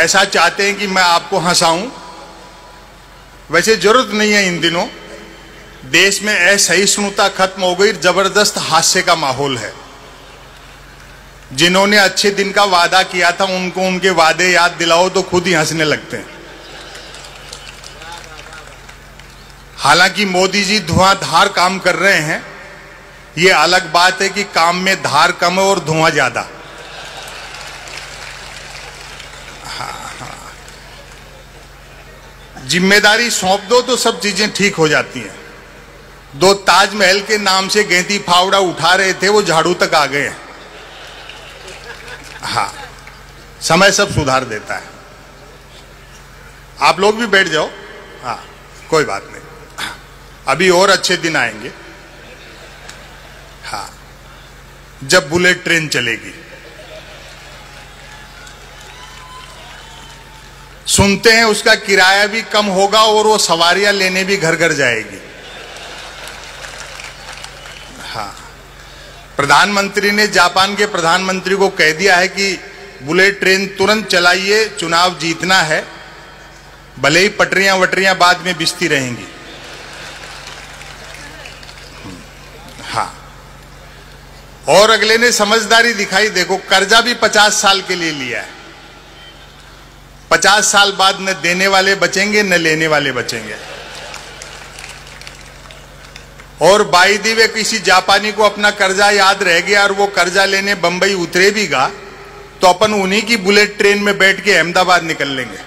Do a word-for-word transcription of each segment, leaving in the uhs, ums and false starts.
ऐसा चाहते हैं कि मैं आपको हंसाऊं। वैसे जरूरत नहीं है। इन दिनों देश में असहिष्णुता खत्म हो गई, जबरदस्त हास्य का माहौल है। जिन्होंने अच्छे दिन का वादा किया था उनको उनके वादे याद दिलाओ तो खुद ही हंसने लगते हैं। हालांकि मोदी जी धुआंधार काम कर रहे हैं, ये अलग बात है कि काम में धार कम है और धुआं ज्यादा। हाँ, हाँ। जिम्मेदारी सौंप दो तो सब चीजें ठीक हो जाती हैं। दो ताजमहल के नाम से गेंती फावड़ा उठा रहे थे, वो झाड़ू तक आ गए हैं। हाँ, समय सब सुधार देता है। आप लोग भी बैठ जाओ। हाँ, कोई बात नहीं, अभी और अच्छे दिन आएंगे। हाँ, जब बुलेट ट्रेन चलेगी। सुनते हैं उसका किराया भी कम होगा और वो सवारियां लेने भी घर घर जाएगी। हाँ, प्रधानमंत्री ने जापान के प्रधानमंत्री को कह दिया है कि बुलेट ट्रेन तुरंत चलाइए, चुनाव जीतना है, भले ही पटरियां वटरियां बाद में बिछती रहेंगी। हाँ, और अगले ने समझदारी दिखाई। देखो, कर्जा भी पचास साल के लिए लिया है। पचास साल बाद न देने वाले बचेंगे न लेने वाले बचेंगे। और बाई दी वे किसी जापानी को अपना कर्जा याद रह गया और वो कर्जा लेने बंबई उतरे भी गा तो अपन उन्हीं की बुलेट ट्रेन में बैठ के अहमदाबाद निकल लेंगे।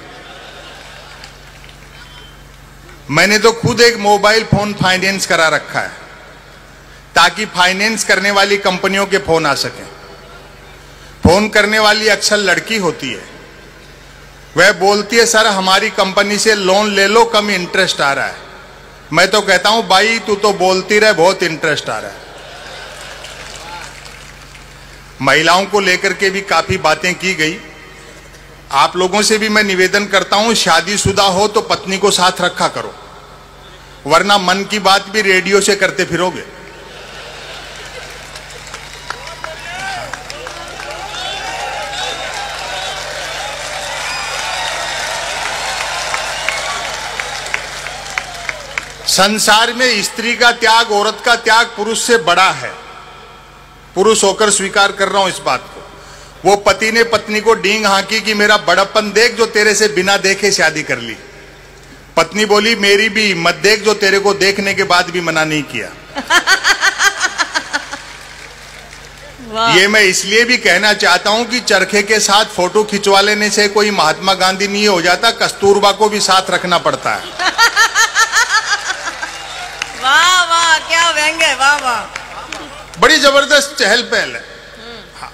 मैंने तो खुद एक मोबाइल फोन फाइनेंस करा रखा है ताकि फाइनेंस करने वाली कंपनियों के फोन आ सकें। फोन करने वाली अक्सर लड़की होती है। वह बोलती है, सर हमारी कंपनी से लोन ले लो, कम इंटरेस्ट आ रहा है। मैं तो कहता हूं, भाई तू तो बोलती रहे, बहुत इंटरेस्ट आ रहा है। महिलाओं को लेकर के भी काफी बातें की गई। आप लोगों से भी मैं निवेदन करता हूं, शादीशुदा हो तो पत्नी को साथ रखा करो, वरना मन की बात भी रेडियो से करते फिरोगे। संसार में स्त्री का त्याग, औरत का त्याग पुरुष से बड़ा है। पुरुष होकर स्वीकार कर रहा हूं इस बात को। वो पति ने पत्नी को डींग हांकी कि मेरा बड़प्पन देख जो तेरे से बिना देखे शादी कर ली। पत्नी बोली, मेरी भी हिम्मत देख जो तेरे को देखने के बाद भी मना नहीं किया। ये मैं इसलिए भी कहना चाहता हूं कि चरखे के साथ फोटो खिंचवा लेने से कोई महात्मा गांधी नहीं हो जाता, कस्तूरबा को भी साथ रखना पड़ता है। वाह वाह, क्या व्यंग है, वाह वाह। बड़ी जबरदस्त चहल पहल है। हाँ।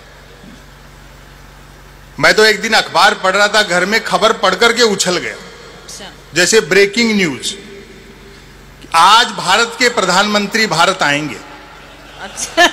मैं तो एक दिन अखबार पढ़ रहा था, घर में खबर पढ़ करके उछल गया। अच्छा। जैसे ब्रेकिंग न्यूज, आज भारत के प्रधानमंत्री भारत आएंगे। अच्छा।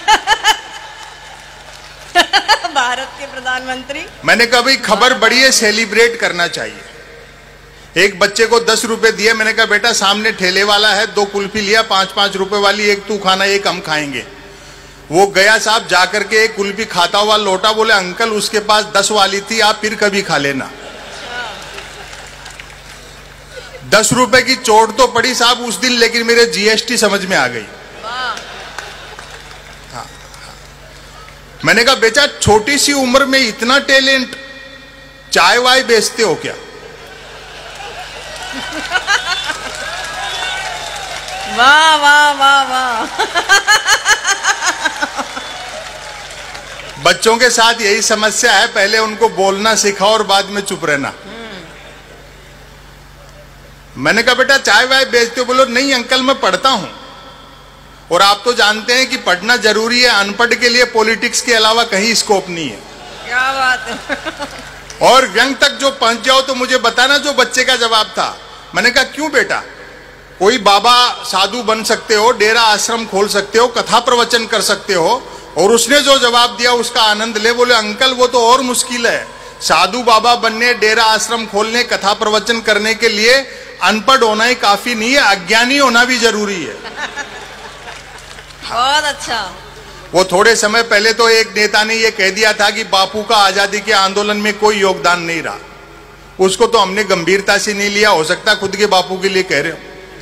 भारत के प्रधानमंत्री। मैंने कहा भाई खबर बड़ी है, सेलिब्रेट करना चाहिए। एक बच्चे को दस रुपए दिए, मैंने कहा बेटा सामने ठेले वाला है, दो कुल्फी लिया पांच पांच रुपए वाली, एक तू खाना एक हम खाएंगे। वो गया साहब, जाकर के एक कुल्फी खाता हुआ लौटा, बोले अंकल उसके पास दस वाली थी, आप फिर कभी खा लेना। दस रुपए की चोट तो पड़ी साहब उस दिन, लेकिन मेरे जीएसटी समझ में आ गई। हाँ, हाँ। मैंने कहा बेटा छोटी सी उम्र में इतना टैलेंट, चाय वाय बेचते हो क्या? वाह वाह वाह वाह। बच्चों के साथ यही समस्या है, पहले उनको बोलना सिखाओ और बाद में चुप रहना। मैंने कहा बेटा चाय वाय बेचते हो? बोलो नहीं अंकल मैं पढ़ता हूं। और आप तो जानते हैं कि पढ़ना जरूरी है, अनपढ़ के लिए पॉलिटिक्स के अलावा कहीं स्कोप नहीं है। क्या बात है। और व्यंग तक जो पहुंच जाओ तो मुझे बताना। जो बच्चे का जवाब था, मैंने कहा क्यों बेटा? कोई बाबा साधु बन सकते हो, डेरा आश्रम खोल सकते हो, कथा प्रवचन कर सकते हो। और उसने जो जवाब दिया उसका आनंद ले। बोले अंकल वो तो और मुश्किल है, साधु बाबा बनने, डेरा आश्रम खोलने, कथा प्रवचन करने के लिए अनपढ़ होना ही काफी नहीं है, अज्ञानी होना भी जरूरी है। बहुत अच्छा। वो थोड़े समय पहले तो एक नेता ने ये कह दिया था कि बापू का आजादी के आंदोलन में कोई योगदान नहीं रहा। उसको तो हमने गंभीरता से नहीं लिया, हो सकता खुद के बापू के लिए कह रहे हो।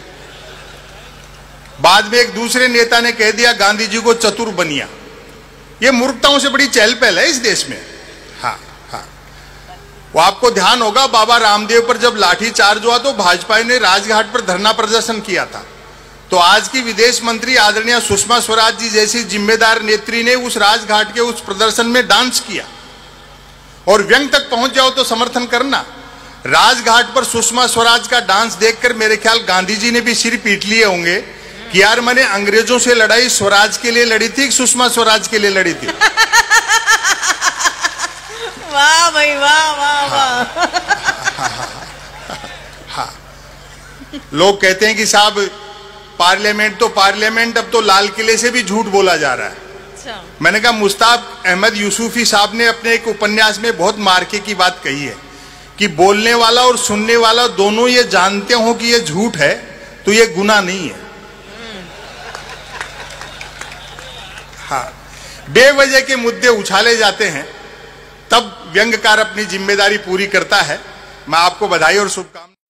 बाद में एक दूसरे नेता ने कह दिया गांधी जी को चतुर बनिया। ये मूर्खताओं से बड़ी चहल पहल है इस देश में। हाँ हाँ, वो आपको ध्यान होगा बाबा रामदेव पर जब लाठी चार्ज हुआ तो भाजपा ने राजघाट पर धरना प्रदर्शन किया था, तो आज की विदेश मंत्री आदरणीय सुषमा स्वराज जी जैसी जिम्मेदार नेत्री ने उस राजघाट के उस प्रदर्शन में डांस किया। और व्यंग तक पहुंच जाओ तो समर्थन करना। राजघाट पर सुषमा स्वराज का डांस देखकर मेरे ख्याल गांधी जी ने भी सिर पीट लिए होंगे कि यार मैंने अंग्रेजों से लड़ाई स्वराज के लिए लड़ी थी, सुषमा स्वराज के लिए लड़ी थी। वाह भाई वाह वाह वाह। हाँ, लोग कहते हैं कि साहब पार्लियामेंट तो पार्लियामेंट, अब तो लाल किले से भी झूठ बोला जा रहा है। अच्छा। मैंने कहा मुश्ताक अहमद यूसुफी साहब ने अपने एक उपन्यास में बहुत मार्के की बात कही है कि बोलने वाला और सुनने वाला दोनों ये जानते हो कि ये झूठ है तो ये गुनाह नहीं है। हाँ, बेवजह के मुद्दे उछाले जाते हैं तब व्यंग्यकार अपनी जिम्मेदारी पूरी करता है। मैं आपको बधाई और शुभकामनाएं